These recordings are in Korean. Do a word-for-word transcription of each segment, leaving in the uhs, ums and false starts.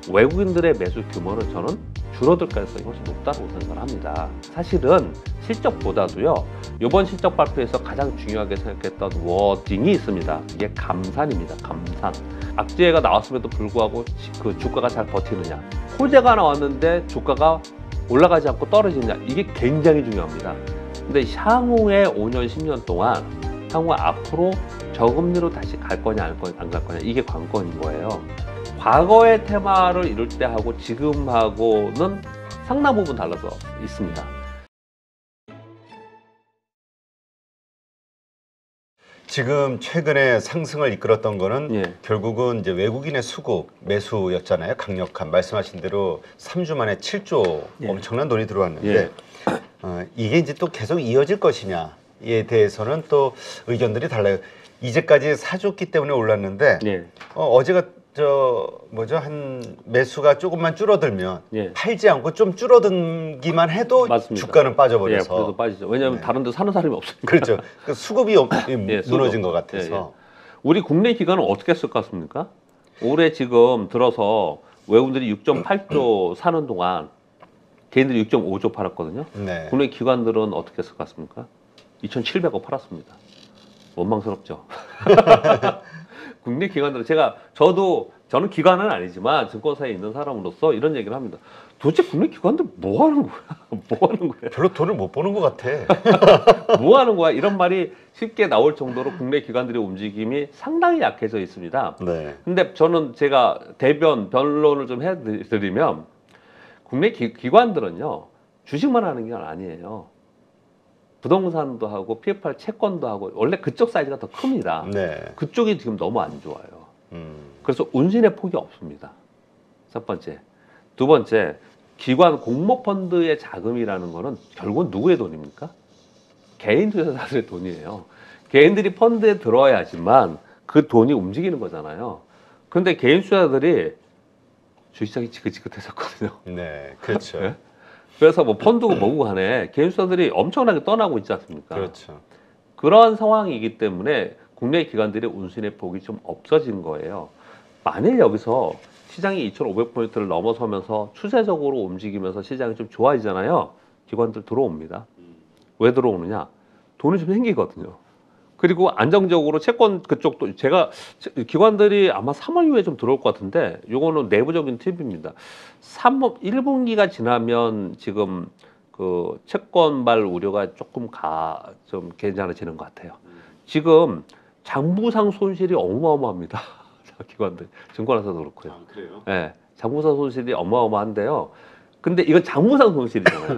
외국인들의 매수 규모는 저는 줄어들 가능성이 훨씬 높다고 생각을 합니다. 사실은 실적보다도요, 이번 실적 발표에서 가장 중요하게 생각했던 워딩이 있습니다. 이게 감산입니다. 감산. 악재가 나왔음에도 불구하고 그 주가가 잘 버티느냐, 호재가 나왔는데 주가가 올라가지 않고 떨어지느냐, 이게 굉장히 중요합니다. 근데 향후에 오 년, 십 년 동안 향후 앞으로 저금리로 다시 갈 거냐 안 갈 거냐, 이게 관건인 거예요. 과거의 테마를 이룰 때 하고 지금하고는 상당 부분 달라서 있습니다. 지금 최근에 상승을 이끌었던 거는 예. 결국은 이제 외국인의 수급 매수였잖아요. 강력한, 말씀하신 대로 삼 주 만에 칠 조 예. 엄청난 돈이 들어왔는데 예. 어, 이게 이제 또 계속 이어질 것이냐에 대해서는 또 의견들이 달라요. 이제까지 사줬기 때문에 올랐는데 예. 어, 어제가 저 뭐죠, 한 매수가 조금만 줄어들면 예. 팔지 않고 좀 줄어들기만 해도 맞습니다. 주가는 빠져버려서. 예, 그래도 빠지죠. 왜냐하면 네. 다른 데 사는 사람이 없으니까. 그렇죠. 그 수급이 없, 예, 무너진 수급. 것 같아서. 예, 예. 우리 국내 기관은 어떻게 했을 것 같습니까? 올해 지금 들어서 외국인들이 육 점 팔 조 사는 동안 개인들이 육 점 오 조 팔았거든요. 네. 국내 기관들은 어떻게 했을 것 같습니까? 이천칠백억 팔았습니다. 원망스럽죠. 국내 기관들은 제가 저도 저는 기관은 아니지만 증권사에 있는 사람으로서 이런 얘기를 합니다. 도대체 국내 기관들 뭐 하는 거야? 뭐 하는 거야? 별로 돈을 못 버는 것 같아. 뭐 하는 거야? 이런 말이 쉽게 나올 정도로 국내 기관들의 움직임이 상당히 약해져 있습니다. 네. 근데 저는 제가 대변, 변론을 좀 해드리면 국내 기, 기관들은요, 주식만 하는 게 아니에요. 부동산도 하고 피에프알 채권도 하고, 원래 그쪽 사이즈가 더 큽니다. 네. 그쪽이 지금 너무 안 좋아요. 음. 그래서 운신의 폭이 없습니다. 첫 번째. 두 번째, 기관 공모펀드의 자금이라는 거는 결국은 누구의 돈입니까? 개인 투자자들의 돈이에요. 개인들이 펀드에 들어야지만 그 돈이 움직이는 거잖아요. 그런데 개인 투자자들이 주식시장이 지긋지긋했었거든요. 네, 그렇죠. 네? 그래서 뭐 펀드고 뭐고 간에 개인 투자들이 엄청나게 떠나고 있지 않습니까? 그렇죠. 그러한 상황이기 때문에 국내 기관들의 운신의 폭이 좀 없어진 거예요. 만일 여기서 시장이 이천오백 포인트를 넘어서면서 추세적으로 움직이면서 시장이 좀 좋아지잖아요. 기관들 들어옵니다. 왜 들어오느냐? 돈이 좀 생기거든요. 그리고 안정적으로 채권 그쪽도 제가 기관들이 아마 삼월 이후에 좀 들어올 것 같은데, 요거는 내부적인 팁입니다. 삼 월 일 분기가 지나면 지금 그 채권발 우려가 조금 가 좀 괜찮아지는 것 같아요. 지금 장부상 손실이 어마어마합니다. 기관들, 증권회사도 그렇고요. 아, 그래요? 네, 장부상 손실이 어마어마한데요. 근데 이건 장부상 손실이잖아요.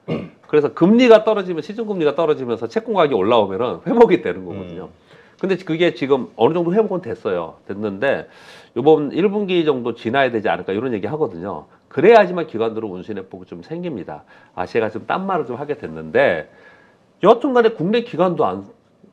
그래서 금리가 떨어지면, 시중금리가 떨어지면서 채권 가격이 올라오면은 회복이 되는 거거든요. 음. 근데 그게 지금 어느 정도 회복은 됐어요. 됐는데 이번 일 분기 정도 지나야 되지 않을까, 이런 얘기 하거든요. 그래야지만 기관들은 운신의 폭이 좀 생깁니다. 아, 제가 좀 딴 말을 좀 하게 됐는데, 여튼간에 국내 기관도 안,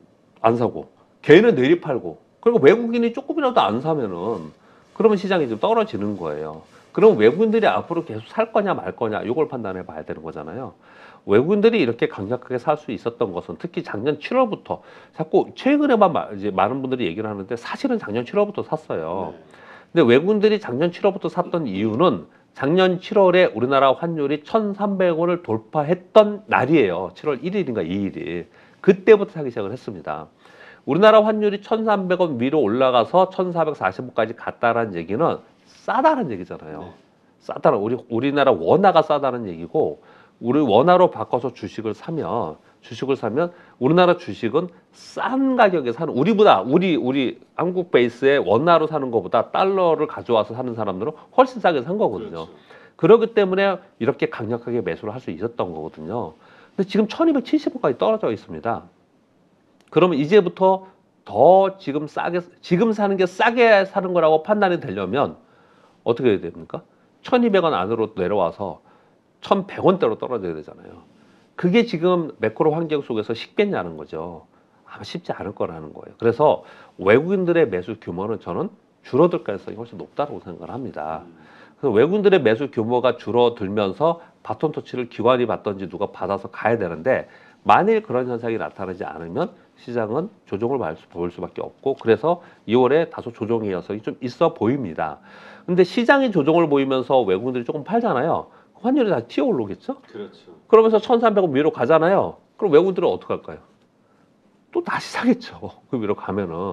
안 사고 개인은 내리 팔고, 그리고 외국인이 조금이라도 안 사면은 그러면 시장이 좀 떨어지는 거예요. 그럼 외국인들이 앞으로 계속 살 거냐 말 거냐, 이걸 판단해 봐야 되는 거잖아요. 외국인들이 이렇게 강력하게 살 수 있었던 것은 특히 작년 칠월부터, 자꾸 최근에만 마, 이제 많은 분들이 얘기를 하는데 사실은 작년 칠월부터 샀어요. 네. 근데 외국인들이 작년 칠월부터 샀던 이유는 작년 칠월에 우리나라 환율이 천삼백 원을 돌파했던 날이에요. 칠월 일일인가 이일이. 그때부터 사기 시작을 했습니다. 우리나라 환율이 천삼백 원 위로 올라가서 천사백사십 원까지 갔다라는 얘기는 싸다는 얘기잖아요. 네. 싸다는, 우리 우리나라 원화가 싸다는 얘기고, 우리 원화로 바꿔서 주식을 사면 주식을 사면 우리나라 주식은 싼 가격에 사는, 우리보다 우리 우리 한국 베이스의 원화로 사는 것보다 달러를 가져와서 사는 사람들은 훨씬 싸게 산 거거든요. 그렇죠. 그렇기 때문에 이렇게 강력하게 매수를 할 수 있었던 거거든요. 근데 지금 천이백칠십 원까지 떨어져 있습니다. 그러면 이제부터 더 지금 싸게, 지금 사는 게 싸게 사는 거라고 판단이 되려면 어떻게 해야 됩니까? 천이백 원 안으로 내려와서 천백 원대로 떨어져야 되잖아요. 그게 지금 매크로 환경 속에서 쉽겠냐는 거죠. 아마 쉽지 않을 거라는 거예요. 그래서 외국인들의 매수 규모는 저는 줄어들 가능성이 훨씬 높다고 생각을 합니다. 그래서 외국인들의 매수 규모가 줄어들면서 바톤 터치를 기관이 받든지 누가 받아서 가야 되는데, 만일 그런 현상이 나타나지 않으면 시장은 조정을 볼 수밖에 없고 그래서 이월에 다소 조정의 여성이 좀 있어 보입니다. 근데 시장이 조정을 보이면서 외국인들이 조금 팔잖아요. 환율이 다시 튀어 오르겠죠? 그렇죠. 그러면서 천삼백 원 위로 가잖아요. 그럼 외국인들은 어떻게 할까요? 또 다시 사겠죠. 그 위로 가면은.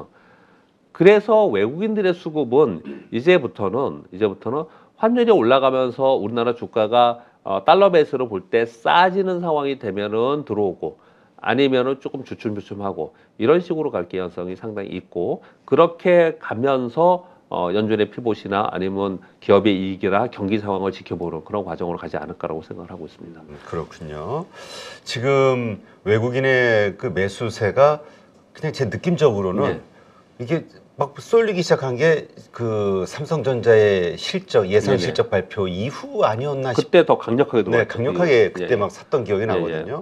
그래서 외국인들의 수급은 이제부터는 이제부터는 환율이 올라가면서 우리나라 주가가 어, 달러 베이스로 볼 때 싸지는 상황이 되면은 들어오고 아니면은 조금 주춤주춤하고 이런 식으로 갈 개연성이 상당히 있고 그렇게 가면서 어, 연준의 피봇이나 아니면 기업의 이익이나 경기 상황을 지켜보는 그런 과정으로 가지 않을까라고 생각을 하고 있습니다. 음, 그렇군요. 지금 외국인의 그 매수세가 그냥 제 느낌적으로는 네. 이게 막 쏠리기 시작한 게 그 삼성전자의 실적 예상 네네. 실적 발표 이후 아니었나 싶. 그때 더 강력하게 네, 들어왔죠. 강력하게 그때 예, 막 샀던 기억이 예, 나거든요.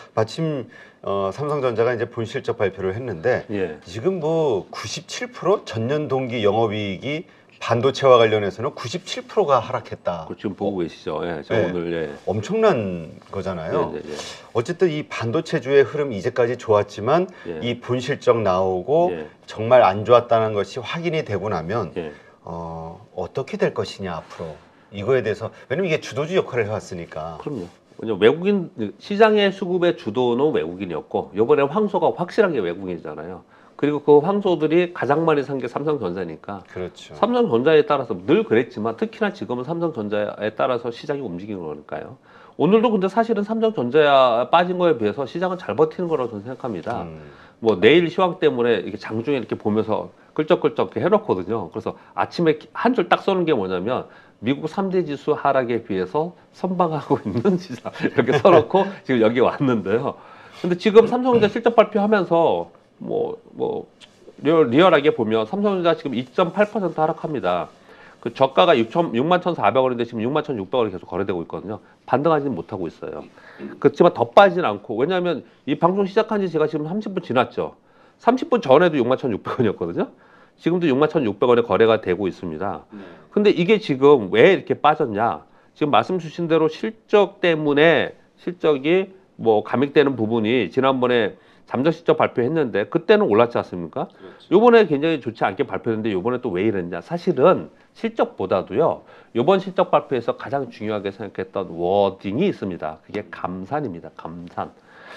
마침 어, 삼성전자가 이제 본 실적 발표를 했는데 예. 지금 뭐 구십칠 퍼센트 전년 동기 영업이익이 반도체와 관련해서는 구십칠 퍼센트가 하락했다. 그거 지금 보고 계시죠? 예, 저 네. 오늘 예. 엄청난 거잖아요. 예, 예, 예. 어쨌든 이 반도체주의 흐름 이제까지 좋았지만 예. 이 본실적 나오고 예. 정말 안 좋았다는 것이 확인이 되고 나면 예. 어, 어떻게 될 것이냐 앞으로 이거에 대해서 왜냐면 이게 주도주 역할을 해왔으니까. 그럼요. 왜냐면 외국인 시장의 수급의 주도는 외국인이었고 이번에 황소가 확실하게 외국인이잖아요. 그리고 그 황소들이 가장 많이 산 게 삼성전자니까 그렇죠. 삼성전자에 따라서 늘 그랬지만 특히나 지금은 삼성전자에 따라서 시장이 움직이는 거니까요. 오늘도 근데 사실은 삼성전자에 빠진 거에 비해서 시장은 잘 버티는 거라고 저는 생각합니다. 음. 뭐 내일 시황 때문에 이렇게 장중에 이렇게 보면서 끌적끌적 이렇게 해놓거든요. 그래서 아침에 한 줄 딱 써는 게 뭐냐면 미국 삼 대 지수 하락에 비해서 선방하고 있는 시장 이렇게 써놓고 지금 여기 왔는데요. 근데 지금 삼성전자 실적 발표하면서 뭐, 뭐, 리얼, 리얼하게 보면 삼성전자 지금 이 점 팔 퍼센트 하락합니다. 그 저가가 육만 천사백 원인데 지금 육만 천육백 원이 계속 거래되고 있거든요. 반등하지는 못하고 있어요. 그렇지만 더 빠지진 않고, 왜냐하면 이 방송 시작한 지 제가 지금 삼십 분 지났죠. 삼십 분 전에도 육만 천육백 원이었거든요. 지금도 육만 천육백 원에 거래가 되고 있습니다. 근데 이게 지금 왜 이렇게 빠졌냐? 지금 말씀 주신 대로 실적 때문에 실적이 뭐 감익되는 부분이 지난번에 잠정 실적 발표했는데 그때는 올랐지 않습니까? 그렇죠. 요번에 굉장히 좋지 않게 발표했는데 요번에 또 왜 이랬냐? 사실은 실적보다도요. 요번 실적 발표에서 가장 중요하게 생각했던 워딩이 있습니다. 그게 감산입니다. 감산.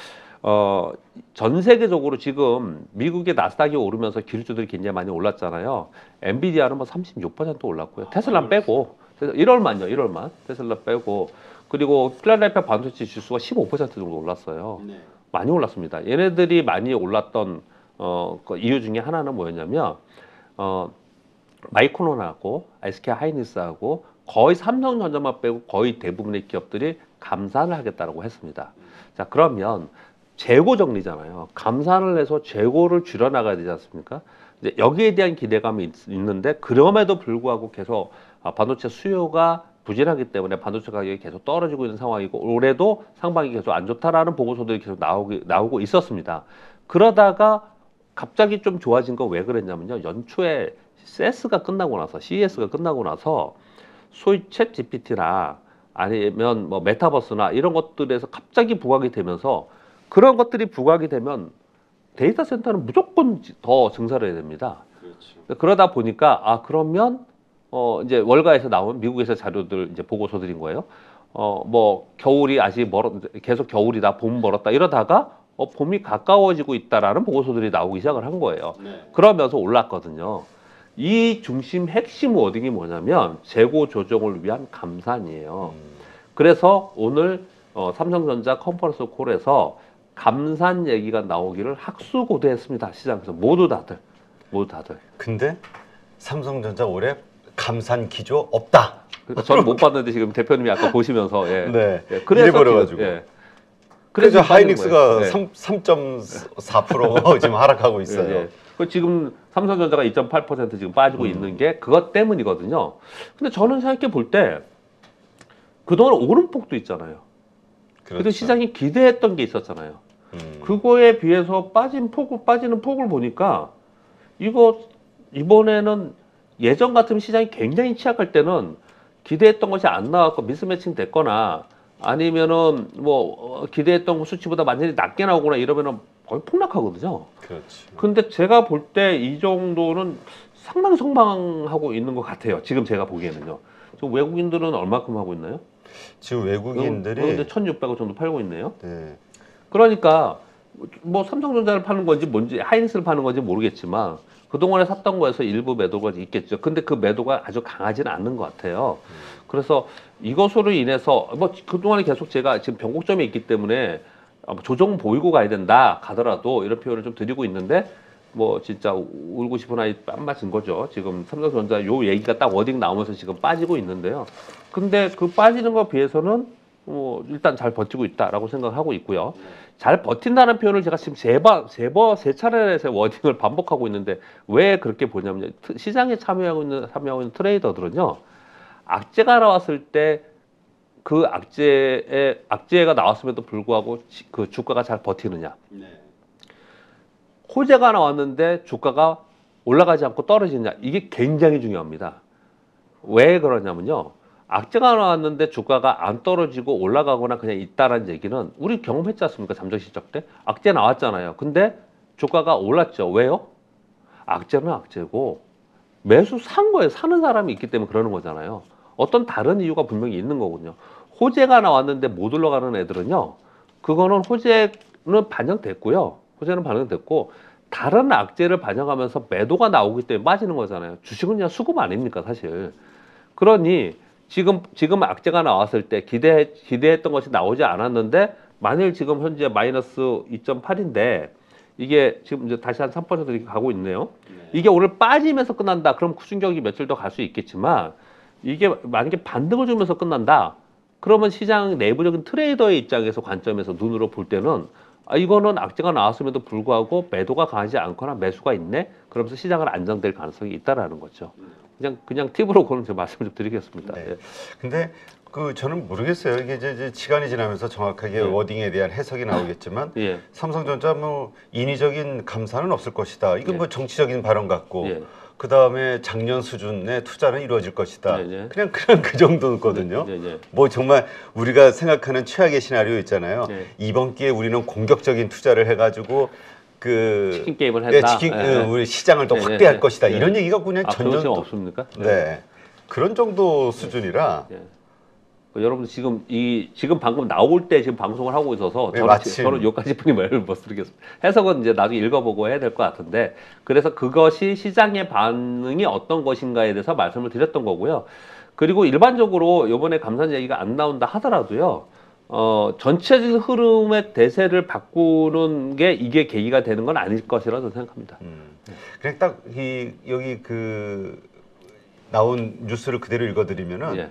어, 전 세계적으로 지금 미국의 나스닥이 오르면서 기술주들이 굉장히 많이 올랐잖아요. 엔비디아는 뭐 삼십육 퍼센트 올랐고요. 테슬라 빼고 일월만요. 일월만 테슬라 빼고 그리고 필라델피아 반도체 지수가 십오 퍼센트 정도 올랐어요. 네. 많이 올랐습니다. 얘네들이 많이 올랐던 어, 그 이유 중에 하나는 뭐였냐면 어, 마이크론하고 에스케이 하이닉스하고 거의 삼성전자만 빼고 거의 대부분의 기업들이 감산을 하겠다라고 했습니다. 자 그러면 재고 정리잖아요. 감산을 해서 재고를 줄여나가야 되지 않습니까? 이제 여기에 대한 기대감이 있, 있는데 그럼에도 불구하고 계속 반도체 수요가 부진하기 때문에 반도체 가격이 계속 떨어지고 있는 상황이고 올해도 상반기 계속 안 좋다라는 보고서들이 계속 나오기, 나오고 있었습니다. 그러다가 갑자기 좀 좋아진 거 왜 그랬냐면요. 연초에 씨이에스가 끝나고 나서 씨이에스가 끝나고 나서 소위 챗 지피티나 아니면 뭐 메타버스나 이런 것들에서 갑자기 부각이 되면서 그런 것들이 부각이 되면 데이터 센터는 무조건 더 증설을 해야 됩니다. 그렇죠. 그러다 보니까 아 그러면 어 이제 월가에서 나온 미국에서 자료들 이제 보고서들인 거예요. 어 뭐 겨울이 아직 멀어 계속 겨울이다 봄 멀었다 이러다가 어 봄이 가까워지고 있다라는 보고서들이 나오기 시작을 한 거예요. 네. 그러면서 올랐거든요. 이 중심 핵심 워딩이 뭐냐면 재고 조정을 위한 감산이에요. 음. 그래서 오늘 어, 삼성전자 컨퍼런스 콜에서 감산 얘기가 나오기를 학수고대했습니다. 시장에서 모두 다들 모두 다들. 근데 삼성전자 올해 감산 기조 없다. 그러니까 저는 못 봤는데 지금 대표님이 아까 보시면서 예. 네. 예. 그래서 버려가지고. 예. 그래서 하이닉스가 예. 삼 점 사 퍼센트 지금 하락하고 있어요. 예, 예. 그 지금 삼성전자가 이 점 팔 퍼센트 지금 빠지고 음. 있는 게 그것 때문이거든요. 근데 저는 생각해 볼 때 그동안 오름폭도 있잖아요. 그렇죠. 그래도 시장이 기대했던 게 있었잖아요. 음. 그거에 비해서 빠진 폭을 빠지는 폭을 보니까 이거 이번에는 예전 같으면 시장이 굉장히 취약할 때는 기대했던 것이 안 나왔고 미스매칭 됐거나 아니면은 뭐 어, 기대했던 수치보다 완전히 낮게 나오거나 이러면은 거의 폭락하거든요. 그렇지. 근데 제가 볼 때 이 정도는 상당히 성장하고 있는 것 같아요. 지금 제가 보기에는요. 지금 외국인들은 얼마큼 하고 있나요? 지금 외국인들이 근데 천육백 원 정도 팔고 있네요. 네. 그러니까 뭐 삼성전자를 파는 건지 뭔지 하이닉스를 파는 건지 모르겠지만 그동안에 샀던 거에서 일부 매도가 있겠죠. 근데 그 매도가 아주 강하지는 않는 것 같아요. 그래서 이것으로 인해서 뭐 그동안에 계속 제가 지금 변곡점이 있기 때문에 조정 보이고 가야 된다 가더라도 이런 표현을 좀 드리고 있는데 뭐 진짜 울고 싶은 아이 뺨 맞은 거죠. 지금 삼성전자 요 얘기가 딱 워딩 나오면서 지금 빠지고 있는데요. 근데 그 빠지는 것에 비해서는 뭐 일단 잘 버티고 있다라고 생각하고 있고요. 잘 버틴다는 표현을 제가 지금 세 번, 세 번, 세 차례에서 워딩을 반복하고 있는데 왜 그렇게 보냐면요. 시장에 참여하고 있는, 참여하고 있는 트레이더들은요. 악재가 나왔을 때 그 악재에, 악재가 나왔음에도 불구하고 그 주가가 잘 버티느냐. 네. 호재가 나왔는데 주가가 올라가지 않고 떨어지느냐. 이게 굉장히 중요합니다. 왜 그러냐면요. 악재가 나왔는데 주가가 안 떨어지고 올라가거나 그냥 있다라는 얘기는 우리 경험했지 않습니까? 잠정 시작 때 악재 나왔잖아요. 근데 주가가 올랐죠. 왜요? 악재는 악재고 매수 산 거예요. 사는 사람이 있기 때문에 그러는 거잖아요. 어떤 다른 이유가 분명히 있는 거거든요. 호재가 나왔는데 못 올라가는 애들은요. 그거는 호재는 반영됐고요. 호재는 반영됐고 다른 악재를 반영하면서 매도가 나오기 때문에 빠지는 거잖아요. 주식은 그냥 수급 아닙니까, 사실. 그러니 지금 지금 악재가 나왔을 때 기대 기대했던 것이 나오지 않았는데 만일 지금 현재 마이너스 이 점 팔인데 이게 지금 이제 다시 한 삼 퍼센트 이렇게 가고 있네요. 네. 이게 오늘 빠지면서 끝난다. 그럼 충격이 며칠 더 갈 수 있겠지만 이게 만약에 반등을 주면서 끝난다. 그러면 시장 내부적인 트레이더의 입장에서 관점에서 눈으로 볼 때는 아, 이거는 악재가 나왔음에도 불구하고 매도가 강하지 않거나 매수가 있네. 그러면서 시장은 안정될 가능성이 있다라는 거죠. 그냥 그냥 팁으로 그런 제 말씀을 좀 드리겠습니다. 네. 예. 근데 그 저는 모르겠어요. 이게 이제, 이제 시간이 지나면서 정확하게 예. 워딩에 대한 해석이 나오겠지만 예. 삼성전자 뭐 인위적인 감사는 없을 것이다. 이건 예. 뭐 정치적인 발언 같고 예. 그 다음에 작년 수준의 투자는 이루어질 것이다. 예, 예. 그냥 그냥 그 정도거든요. 예, 예. 뭐 정말 우리가 생각하는 최악의 시나리오 있잖아요. 예. 이번 기회에 우리는 공격적인 투자를 해가지고 그 치킨 게임을 예, 했다. 치킨, 예, 예, 예. 우리 시장을 더 예, 확대할 예, 것이다. 예. 이런 얘기가 그냥 아, 그런 전전 적 없습니까? 네. 그런 정도 수준이라 예. 그 여러분들 지금 이 지금 방금 나올 때 지금 방송을 하고 있어서 네, 저는, 마침. 지- 저는 여기까지 뿐이 말을 못 드리겠습니다. 해석은 이제 나중에 읽어보고 해야 될 것 같은데 그래서 그것이 시장의 반응이 어떤 것인가에 대해서 말씀을 드렸던 거고요. 그리고 일반적으로 이번에 감산 얘기가 안 나온다 하더라도요. 어, 전체적인 흐름의 대세를 바꾸는 게 이게 계기가 되는 건 아닐 것이라고 저는 생각합니다. 음. 그냥 딱 이 여기 그 나온 뉴스를 그대로 읽어드리면은 예.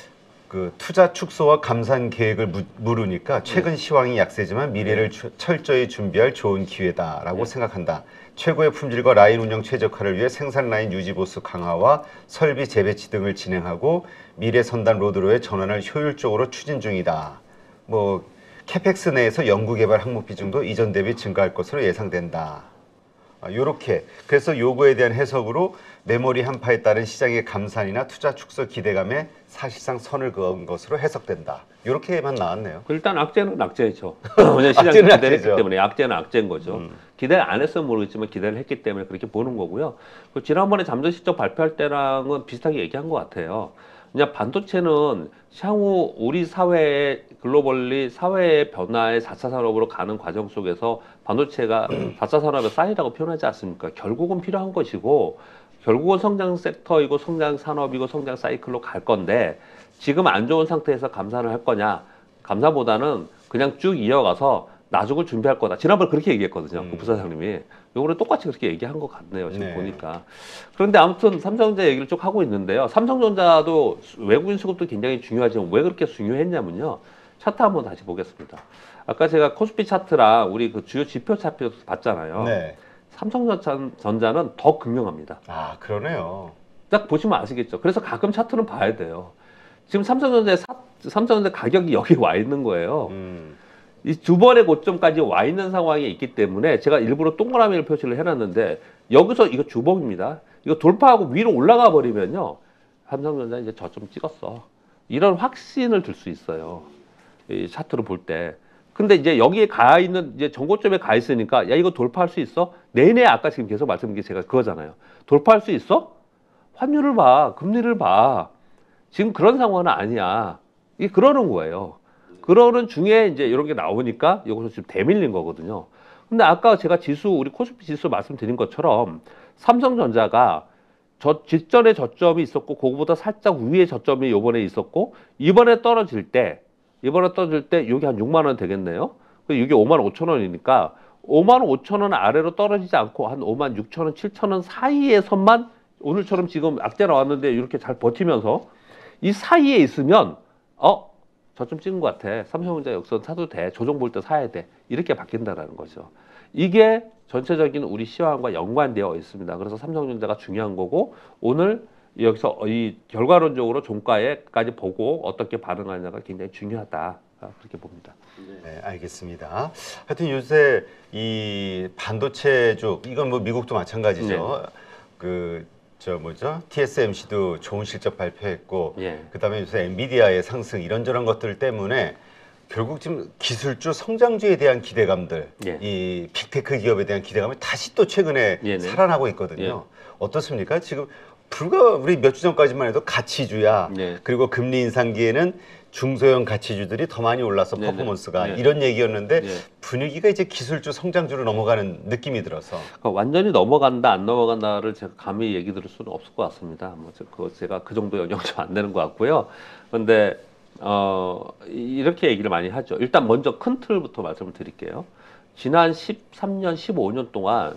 그 투자 축소와 감산 계획을 무, 물으니까 최근 시황이 약세지만 미래를 추- 철저히 준비할 좋은 기회다라고 네. 생각한다. 최고의 품질과 라인 운영 최적화를 위해 생산 라인 유지 보수 강화와 설비 재배치 등을 진행하고 미래 선단 로드로의 전환을 효율적으로 추진 중이다. 뭐 캐펙스 내에서 연구개발 항목 비중도 이전 대비 증가할 것으로 예상된다. 아, 요렇게 그래서 요거에 대한 해석으로 메모리 한파에 따른 시장의 감산이나 투자 축소 기대감에 사실상 선을 그은 것으로 해석된다. 요렇게만 나왔네요. 일단 악재는 악재죠. 왜냐면 시장이 악재는 기대를 했기 악재죠. 때문에 악재는 악재인 거죠. 음. 기대를 안 했으면 모르겠지만 기대를 했기 때문에 그렇게 보는 거고요. 그 지난번에 잠정 실적 발표할 때랑은 비슷하게 얘기한 것 같아요. 그냥 반도체는 향후 우리 사회의 글로벌리 사회의 변화의 사 차 산업으로 가는 과정 속에서 반도체가 사 차 산업의 쌀이라고 표현하지 않습니까? 결국은 필요한 것이고 결국은 성장 섹터이고 성장 산업이고 성장 사이클로 갈 건데 지금 안 좋은 상태에서 감산을 할 거냐? 감사보다는 그냥 쭉 이어가서 나중을 준비할 거다. 지난번에 그렇게 얘기했거든요. 음. 그 부사장님이. 요거는 똑같이 그렇게 얘기한 것 같네요. 지금 네. 보니까. 그런데 아무튼 삼성전자 얘기를 쭉 하고 있는데요. 삼성전자도 외국인 수급도 굉장히 중요하지만 왜 그렇게 중요했냐면요. 차트 한번 다시 보겠습니다. 아까 제가 코스피 차트랑 우리 그 주요 지표 차트 봤잖아요. 네. 삼성전자는 더 극명합니다. 아 그러네요. 딱 보시면 아시겠죠. 그래서 가끔 차트는 봐야 돼요. 지금 삼성전자의 사, 삼성전자 가격이 여기 와 있는 거예요. 음. 이 두 번의 고점까지 와 있는 상황이 있기 때문에 제가 일부러 동그라미를 표시를 해놨는데 여기서 이거 주봉입니다. 이거 돌파하고 위로 올라가 버리면요. 삼성전자 이제 저점 찍었어. 이런 확신을 들 수 있어요. 이 차트를 볼 때. 근데 이제 여기에 가 있는 이제 전고점에 가 있으니까 야 이거 돌파할 수 있어? 내내 아까 지금 계속 말씀드린 게 제가 그거잖아요. 돌파할 수 있어? 환율을 봐, 금리를 봐. 지금 그런 상황은 아니야. 이게 그러는 거예요. 그러는 중에 이제 이런 게 나오니까 여기서 지금 대밀린 거거든요. 근데 아까 제가 지수 우리 코스피 지수 말씀드린 것처럼 삼성전자가 저 직전에 저점이 있었고 그거보다 살짝 위에 저점이 이번에 있었고 이번에 떨어질 때 이번에 떨어질 때 여기 한 육만 원 되겠네요. 이게 오만 오천 원이니까 오만 오천 원 아래로 떨어지지 않고 한 오만 육천 원, 칠천 원 사이에서만 오늘처럼 지금 악재 나왔는데 이렇게 잘 버티면서 이 사이에 있으면 어? 저점 찍은 것 같아. 삼성전자 역선 사도 돼. 조정 볼 때 사야 돼. 이렇게 바뀐다라는 거죠. 이게 전체적인 우리 시황과 연관되어 있습니다. 그래서 삼성전자가 중요한 거고 오늘 여기서 이 결과론적으로 종가에까지 보고 어떻게 반응하느냐가 굉장히 중요하다. 그렇게 봅니다. 네, 알겠습니다. 하여튼 요새 이 반도체주 이건 뭐 미국도 마찬가지죠. 네. 그 저 뭐죠? 티에스엠씨도 좋은 실적 발표했고 예. 그다음에 요새 엔비디아의 상승 이런저런 것들 때문에 결국 지금 기술주 성장주에 대한 기대감들, 예. 이 빅테크 기업에 대한 기대감이 다시 또 최근에 예네. 살아나고 있거든요. 예. 어떻습니까? 지금 불과 우리 몇 주 전까지만 해도 가치주야. 예. 그리고 금리 인상기에는 중소형 가치주들이 더 많이 올라서 네네. 퍼포먼스가 네. 이런 얘기였는데 예. 분위기가 이제 기술주 성장주로 넘어가는 느낌이 들어서 그러니까 완전히 넘어간다 안 넘어간다를 제가 감히 얘기 드릴 수는 없을 것 같습니다. 뭐 저- 그거 제가 그 정도 영향 좀 안 되는 것 같고요. 그런데 어, 이- 이렇게 얘기를 많이 하죠. 일단 먼저 큰 틀부터 말씀을 드릴게요. 지난 십삼 년, 십오 년 동안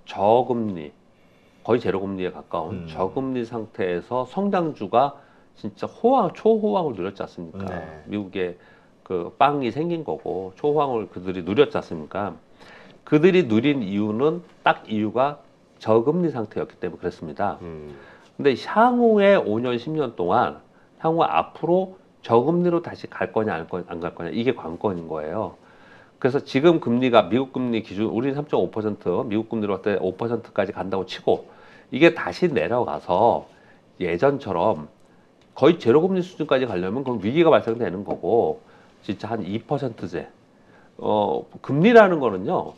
저금리, 거의 제로금리에 가까운 음. 저금리 상태에서 성장주가 진짜 호황, 초호황을 누렸지 않습니까? 네. 미국에 그 빵이 생긴 거고 초호황을 그들이 누렸지 않습니까? 그들이 누린 이유는 딱 이유가 저금리 상태였기 때문에 그랬습니다. 음, 근데 향후에 오 년, 십 년 동안 향후 앞으로 저금리로 다시 갈 거냐 안 갈 거냐 이게 관건인 거예요. 그래서 지금 금리가 미국 금리 기준 우리는 삼 점 오 퍼센트 미국 금리로 할 때 오 퍼센트까지 간다고 치고 이게 다시 내려가서 예전처럼 거의 제로금리 수준까지 가려면 그건 위기가 발생되는 거고 진짜 한 이 퍼센트제 어 금리라는 거는요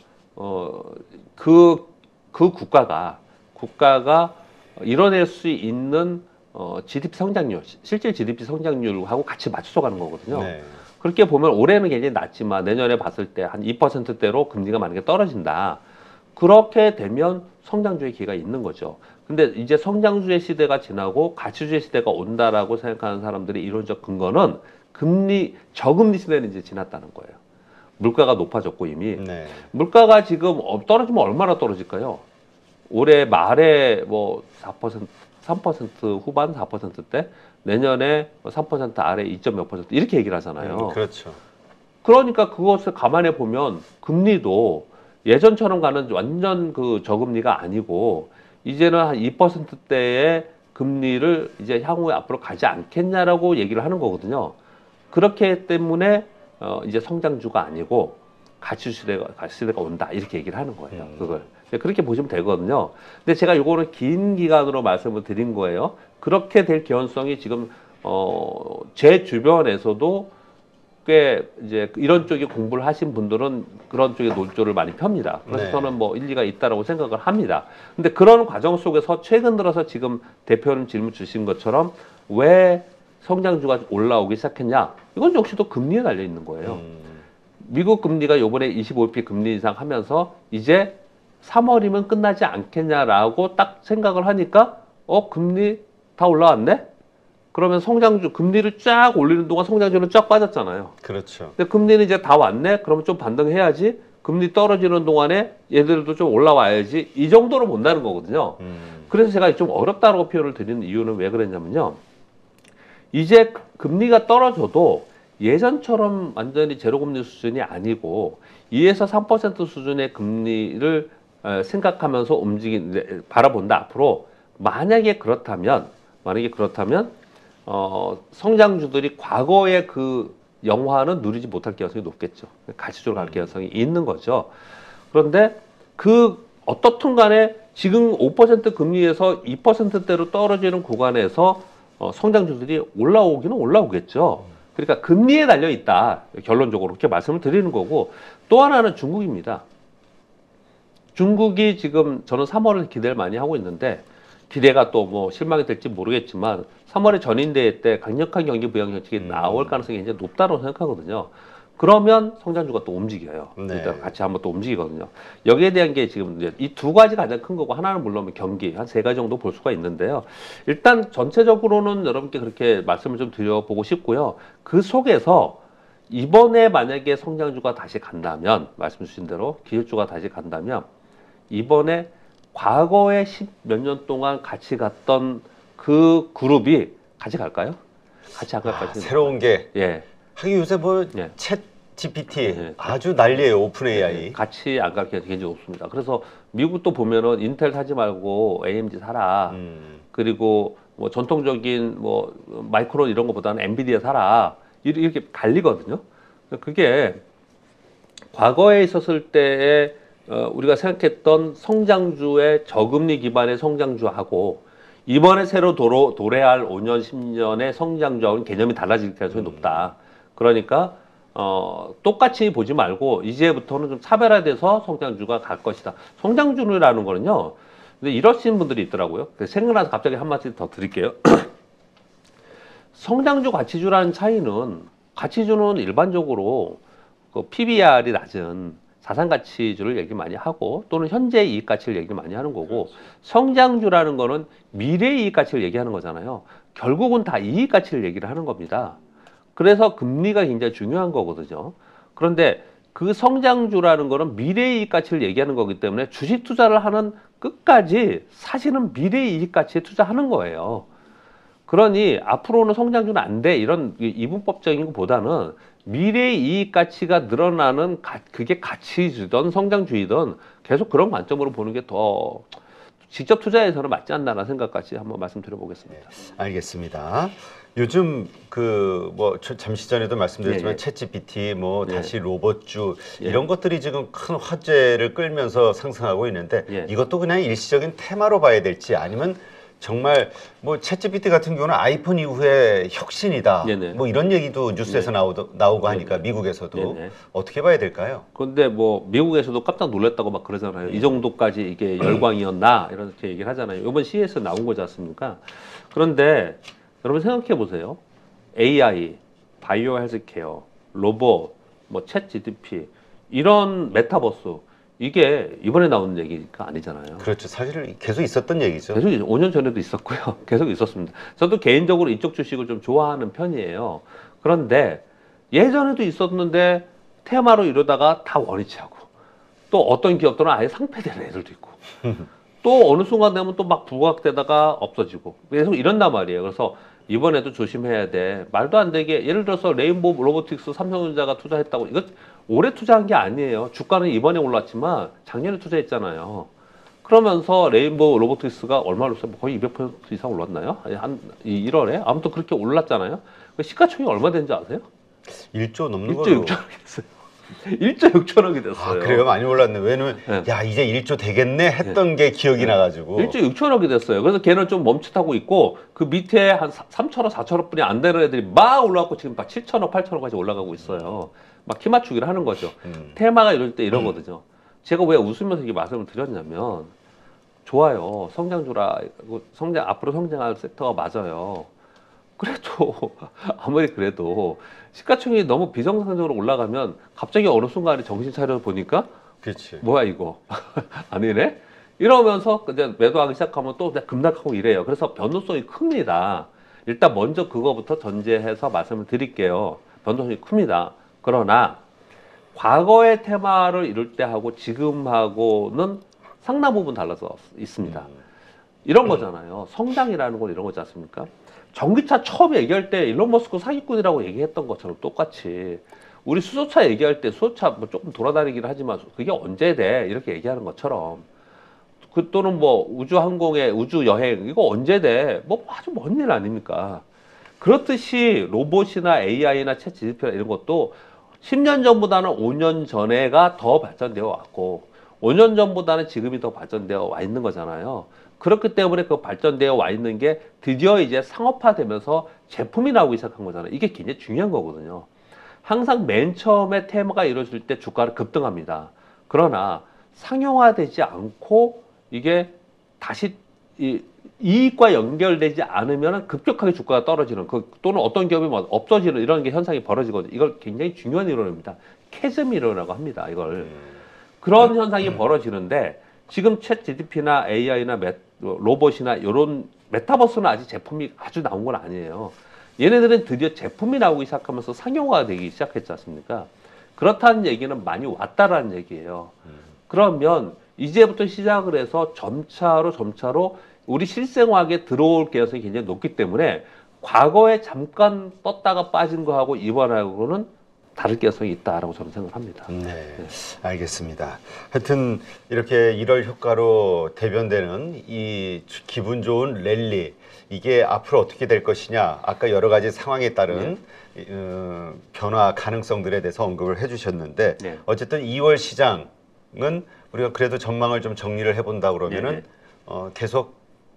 어그 그 국가가 국가가 이뤄낼 수 있는 어 지디피 성장률 실질 지디피 성장률하고 같이 맞춰서 가는 거거든요. 네. 그렇게 보면 올해는 굉장히 낮지만 내년에 봤을 때 한 이 퍼센트대로 금리가 만약에 떨어진다. 그렇게 되면 성장주의 기회가 있는 거죠. 근데 이제 성장주의 시대가 지나고 가치주의 시대가 온다라고 생각하는 사람들의 이론적 근거는 금리, 저금리 시대는 이제 지났다는 거예요. 물가가 높아졌고 이미. 네. 물가가 지금 어- 떨어지면 얼마나 떨어질까요? 올해 말에 뭐 사 퍼센트, 삼 퍼센트 후반 사 퍼센트대, 내년에 삼 퍼센트 아래 이 점 몇 퍼센트 이렇게 얘기를 하잖아요. 음, 그렇죠. 그러니까 그것을 감안해 보면 금리도 예전처럼 가는 완전 그 저금리가 아니고 이제는 한 이 퍼센트대의 금리를 이제 향후에 앞으로 가지 않겠냐라고 얘기를 하는 거거든요. 그렇기 때문에 어 이제 성장주가 아니고 가치 시대가 가치 시대가 온다 이렇게 얘기를 하는 거예요. 음. 그걸 그렇게 보시면 되거든요. 근데 제가 요거는 긴 기간으로 말씀을 드린 거예요. 그렇게 될 개연성이 지금 어 제 주변에서도 꽤 이제 이런 쪽에 공부를 하신 분들은 그런 쪽에 논조를 많이 펴니다. 그래서 네. 저는 뭐 일리가 있다라고 생각을 합니다. 근데 그런 과정 속에서 최근 들어서 지금 대표님 질문 주신 것처럼 왜 성장주가 올라오기 시작했냐? 이건 역시도 금리에 달려 있는 거예요. 음, 미국 금리가 요번에 이십오 피 금리 인상 하면서 이제 삼월이면 끝나지 않겠냐라고 딱 생각을 하니까 어 금리 다 올라왔네? 그러면 성장주 금리를 쫙 올리는 동안 성장주는 쫙 빠졌잖아요. 그렇죠. 근데 금리는 이제 다 왔네? 그러면 좀 반등해야지. 금리 떨어지는 동안에 얘들도 좀 올라와야지. 이 정도로 본다는 거거든요. 음, 그래서 제가 좀 어렵다고 표현을 드리는 이유는 왜 그랬냐면요. 이제 금리가 떨어져도 예전처럼 완전히 제로금리 수준이 아니고 이에서 삼 퍼센트 수준의 금리를 어, 생각하면서 움직인 바라본다 앞으로. 만약에 그렇다면 만약에 그렇다면 어, 성장주들이 과거의 그 영화는 누리지 못할 가능성이 높겠죠. 가치적으로 갈 가능성이 있는 거죠. 그런데 그 어떻든 간에 지금 오 퍼센트 금리에서 이 퍼센트대로 떨어지는 구간에서 어, 성장주들이 올라오기는 올라오겠죠. 그러니까 금리에 달려 있다. 결론적으로 그렇게 말씀을 드리는 거고 또 하나는 중국입니다. 중국이 지금 저는 삼월을 기대를 많이 하고 있는데 기대가 또 뭐 실망이 될지 모르겠지만 삼월에 전인대회 때 강력한 경기 부양 정책이 음. 나올 가능성이 굉장히 높다고 생각하거든요. 그러면 성장주가 또 움직여요. 네. 일단 같이 한번 또 움직이거든요. 여기에 대한 게 지금 이제 이 두 가지가 가장 큰 거고 하나는 물론 경기 한 세 가지 정도 볼 수가 있는데요. 일단 전체적으로는 여러분께 그렇게 말씀을 좀 드려보고 싶고요. 그 속에서 이번에 만약에 성장주가 다시 간다면 말씀 주신 대로 기술주가 다시 간다면 이번에 과거에 십 몇 년 동안 같이 갔던 그 그룹이 같이 갈까요? 같이 안 갈까요? 아, 새로운 게 예. 하긴 요새 뭐 예. 챗 지피티 예. 아주 난리예요. 오픈 에이아이. 같이 안 갈 게 굉장히 높습니다. 그래서 미국도 보면은 인텔 사지 말고 에이엠디 사라. 음. 그리고 뭐 전통적인 뭐 마이크론 이런 거보다는 엔비디아 사라. 이렇게 갈리거든요. 그게 과거에 있었을 때에 어, 우리가 생각했던 성장주의 저금리 기반의 성장주하고 이번에 새로 도로, 도래할 오 년, 십 년의 성장주하고는 개념이 달라질 가능성이 높다. 그러니까 어, 똑같이 보지 말고 이제부터는 좀 차별화돼서 성장주가 갈 것이다. 성장주라는 거는요. 근데 이러신 분들이 있더라고요. 생각나서 갑자기 한 마디 더 드릴게요. 성장주 가치주라는 차이는 가치주는 일반적으로 그 피비알이 낮은 자산가치주를 얘기 많이 하고 또는 현재 이익가치를 얘기 많이 하는 거고 성장주라는 거는 미래 이익가치를 얘기하는 거잖아요. 결국은 다 이익가치를 얘기를 하는 겁니다. 그래서 금리가 굉장히 중요한 거거든요. 그런데 그 성장주라는 거는 미래 이익가치를 얘기하는 거기 때문에 주식 투자를 하는 끝까지 사실은 미래 이익가치에 투자하는 거예요. 그러니 앞으로는 성장주는 안 돼 이런 이분법적인 것보다는 미래의 이익 가치가 늘어나는 가, 그게 가치주든 성장주이든 계속 그런 관점으로 보는 게 더 직접 투자에서는 맞지 않나라는 생각까지 한번 말씀드려보겠습니다. 네, 알겠습니다. 요즘 그 뭐 잠시 전에도 말씀드렸지만 예, 예. 챗 지피티 뭐 예. 다시 로봇주 예. 이런 것들이 지금 큰 화제를 끌면서 상승하고 있는데 예. 이것도 그냥 일시적인 테마로 봐야 될지 아니면 정말 뭐 챗지피티 같은 경우는 아이폰 이후에 혁신이다. 네네. 뭐 이런 얘기도 뉴스에서 네. 나오도, 나오고 하니까 네네. 미국에서도 네네. 어떻게 봐야 될까요? 그런데 뭐 미국에서도 깜짝 놀랐다고 막 그러잖아요. 이 정도까지 이게 열광이었나 이렇게 얘기를 하잖아요. 이번 씨이에스 나온 거지 않습니까? 그런데 여러분 생각해 보세요. 에이아이, 바이오 헬스케어, 로봇, 뭐 챗 지피티 이런 메타버스 이게 이번에 나온 얘기가 아니잖아요. 그렇죠. 사실 계속 있었던 얘기죠. 계속 오 년 전에도 있었고요. 계속 있었습니다. 저도 개인적으로 이쪽 주식을 좀 좋아하는 편이에요. 그런데 예전에도 있었는데 테마로 이러다가 다 원위치하고 또 어떤 기업들은 아예 상폐되는 애들도 있고 또 어느 순간 되면 또 막 부각되다가 없어지고 계속 이런단 말이에요. 그래서 이번에도 조심해야 돼. 말도 안 되게 예를 들어서 레인보우 로보틱스 삼성전자가 투자했다고 이거 올해 투자한 게 아니에요. 주가는 이번에 올랐지만 작년에 투자했잖아요. 그러면서 레인보우 로보틱스가 얼마 올랐어요? 거의 이백 퍼센트 이상 올랐나요? 한 일월에? 아무튼 그렇게 올랐잖아요. 시가총액이 얼마 된지 아세요? 일조 넘는 일조 걸로. 육천억이 됐어요. 일조 육천억이 아, 됐어요. 그래요? 많이 올랐네. 왜냐면 네. 야 이제 일조 되겠네 했던 게 기억이 나가지고. 일조 육천억이 됐어요. 그래서 걔는 좀 멈칫하고 있고 그 밑에 한 삼천억, 사천억 분이 안 되는 애들이 막 올라가고 지금 막 칠천억, 팔천억까지 올라가고 있어요. 막 키 맞추기를 하는 거죠. 음. 테마가 이럴 때 이러거든요. 제가 왜 웃으면서 이렇게 말씀을 드렸냐면 좋아요. 성장주라 성장 앞으로 성장할 섹터가 맞아요. 그래도 아무리 그래도 시가총액이 너무 비정상적으로 올라가면 갑자기 어느 순간에 정신 차려 보니까 그렇지. 뭐야 이거 아니네 이러면서 이제 매도하기 시작하면 또 급락하고 이래요. 그래서 변동성이 큽니다. 일단 먼저 그거부터 전제해서 말씀을 드릴게요. 변동성이 큽니다. 그러나 과거의 테마를 이룰 때 하고 지금하고는 상당 부분 달라서 있습니다. 음. 이런 거잖아요. 성장이라는 건 이런 거지 않습니까? 전기차 처음 얘기할 때 일론 머스크 사기꾼이라고 얘기했던 것처럼 똑같이 우리 수소차 얘기할 때 수소차 뭐 조금 돌아다니긴 하지만 그게 언제 돼? 이렇게 얘기하는 것처럼 그 또는 뭐 우주 항공의 우주 여행 이거 언제 돼? 뭐 아주 먼 일 아닙니까? 그렇듯이 로봇이나 에이아이나 챗 지피티나 이런 것도 십 년 전보다는 오 년 전에가 더 발전되어 왔고 오 년 전보다는 지금이 더 발전되어 와 있는 거잖아요. 그렇기 때문에 그 발전되어 와 있는 게 드디어 이제 상업화되면서 제품이 나오기 시작한 거잖아요. 이게 굉장히 중요한 거거든요. 항상 맨 처음에 테마가 이루어질 때 주가를 급등합니다. 그러나 상용화되지 않고 이게 다시 이 이익과 연결되지 않으면 급격하게 주가가 떨어지는 그 또는 어떤 기업이 뭐 없어지는 이런 게 현상이 벌어지거든요. 이걸 굉장히 중요한 이론입니다. 캐즘 이론이라고 합니다. 이걸 그런 현상이 벌어지는데 지금 챗 지피티나 에이아이나 메, 로봇이나 이런 메타버스는 아직 제품이 아주 나온 건 아니에요. 얘네들은 드디어 제품이 나오기 시작하면서 상용화가 되기 시작했지 않습니까? 그렇다는 얘기는 많이 왔다라는 얘기예요. 그러면 이제부터 시작을 해서 점차로 점차로 우리 실생활에 들어올 가능성이 굉장히 높기 때문에 과거에 잠깐 떴다가 빠진 거하고 이번하고는 다를 가능성이 있다라고 저는 생각합니다. 네, 네. 알겠습니다. 하여튼 이렇게 일월 효과로 대변되는 이 기분 좋은 랠리 이게 앞으로 어떻게 될 것이냐 아까 여러 가지 상황에 따른 네. 어, 변화 가능성들에 대해서 언급을 해주셨는데 네. 어쨌든 이월 시장은 우리가 그래도 전망을 좀 정리를 해본다 그러면은 네. 어, 계속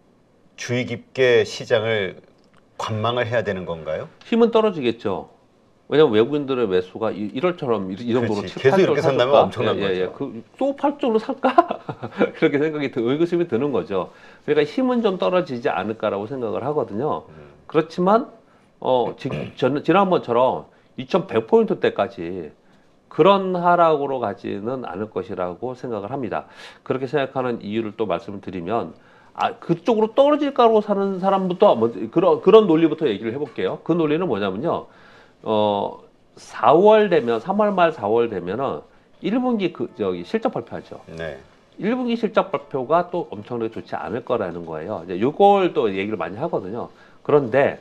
주의 깊게 시장을 관망을 해야 되는 건가요? 힘은 떨어지겠죠. 왜냐면 외국인들의 매수가 이- 일월처럼 이, 이 정도로 그렇지. 칠, 계속 팔 이렇게 조로 산다면 사줄까? 엄청난 예, 예, 예. 거죠. 그, 또 팔 조로 살까? 그렇게 생각이 드, 의구심이 드는 거죠. 그러니까 힘은 좀 떨어지지 않을까라고 생각을 하거든요. 그렇지만 어, 지, 전, 지난번처럼 이천백 포인트대까지 그런 하락으로 가지는 않을 것이라고 생각을 합니다. 그렇게 생각하는 이유를 또 말씀을 드리면 아, 그쪽으로 떨어질까로 사는 사람부터 뭐 그런 그런 논리부터 얘기를 해볼게요. 그 논리는 뭐냐면요. 어, 사월 되면 삼월 말 사월 되면은 일 분기 그 저기 실적 발표하죠. 네. 일 분기 실적 발표가 또 엄청나게 좋지 않을 거라는 거예요. 이제 요걸 또 얘기를 많이 하거든요. 그런데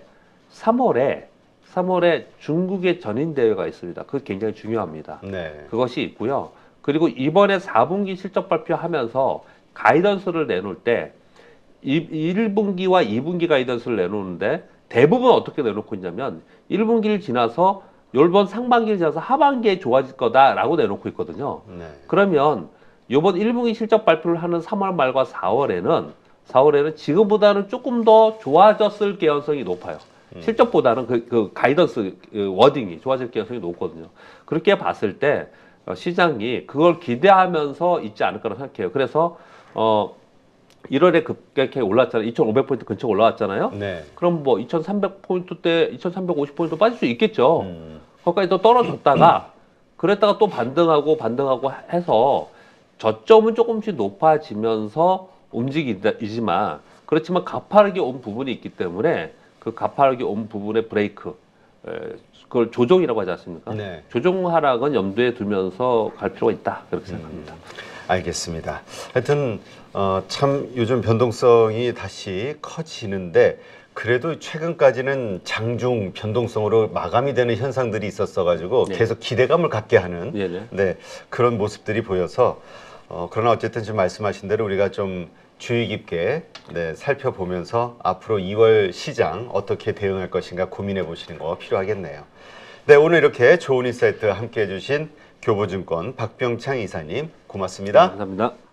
삼월에 삼월에 중국의 전인 대회가 있습니다. 그거 굉장히 중요합니다. 네. 그것이 있고요. 그리고 이번에 사 분기 실적 발표하면서 가이던스를 내놓을 때 일 분기와 이 분기 가이던스를 내놓는데 대부분 어떻게 내놓고 있냐면 일 분기를 지나서 이번 상반기를 지나서 하반기에 좋아질 거다라고 내놓고 있거든요. 네. 그러면 이번 일 분기 실적 발표를 하는 삼월 말과 사월에는 사월에는 지금보다는 조금 더 좋아졌을 가능성이 높아요. 실적보다는 그, 그 가이던스 그 워딩이 좋아질 가능성이 높거든요. 그렇게 봤을 때 어, 시장이 그걸 기대하면서 있지 않을까라고 생각해요. 그래서 어 일월에 급격하게 올랐잖아요. 이천오백 포인트 근처 올라왔잖아요. 네. 그럼 뭐 이천삼백 포인트대 이천삼백오십 포인트 빠질 수 있겠죠. 음. 거기까지 또 떨어졌다가 그랬다가 또 반등하고 반등하고 해서 저점은 조금씩 높아지면서 움직이지만 그렇지만 가파르게 온 부분이 있기 때문에 그 가파르게 온 부분의 브레이크 에, 그걸 조정이라고 하지 않습니까? 네. 조정 하락은 염두에 두면서 갈 필요가 있다 그렇게 생각합니다. 알겠습니다. 하여튼 어, 참 요즘 변동성이 다시 커지는데 그래도 최근까지는 장중 변동성으로 마감이 되는 현상들이 있었어 가지고 네. 계속 기대감을 갖게 하는 네네. 네, 그런 모습들이 보여서 어, 그러나 어쨌든 지금 말씀하신 대로 우리가 좀 주의 깊게 네, 살펴보면서 앞으로 이월 시장 어떻게 대응할 것인가 고민해 보시는 거 필요하겠네요. 네, 오늘 이렇게 좋은 인사이트 함께 해주신 교보증권 박병창 이사님 고맙습니다. 감사합니다.